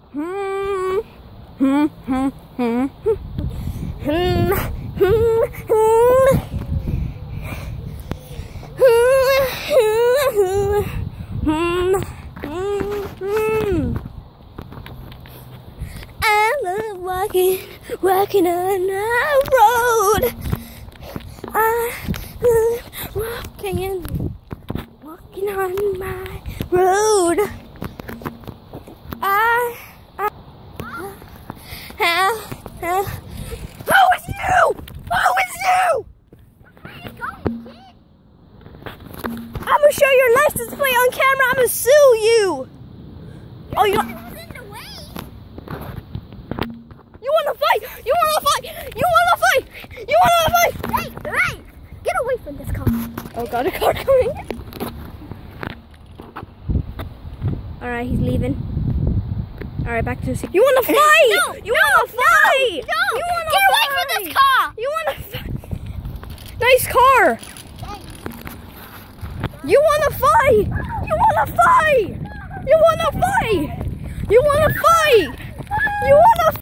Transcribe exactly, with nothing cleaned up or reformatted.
Hmm. Hmm. Hmm. Hmm. Hmm. I love walking, walking on the road. I love walking, walking on my road. I, I, I, I, who is you? Who is you? I'm gonna show your license plate on camera. I'm gonna sue you. Oh, you don't. You wanna fight? You wanna fight? You wanna fight? You wanna fight? Hey, hey! Get away from this car. Oh God, a car coming. All right, he's leaving. All right, back to the seat. You wanna fight? No, you no, wanna fight? No! You wanna Get away fight? from this car! You wanna fight? Nice car. You wanna fight? You wanna fight? You wanna fight? You wanna fight? You wanna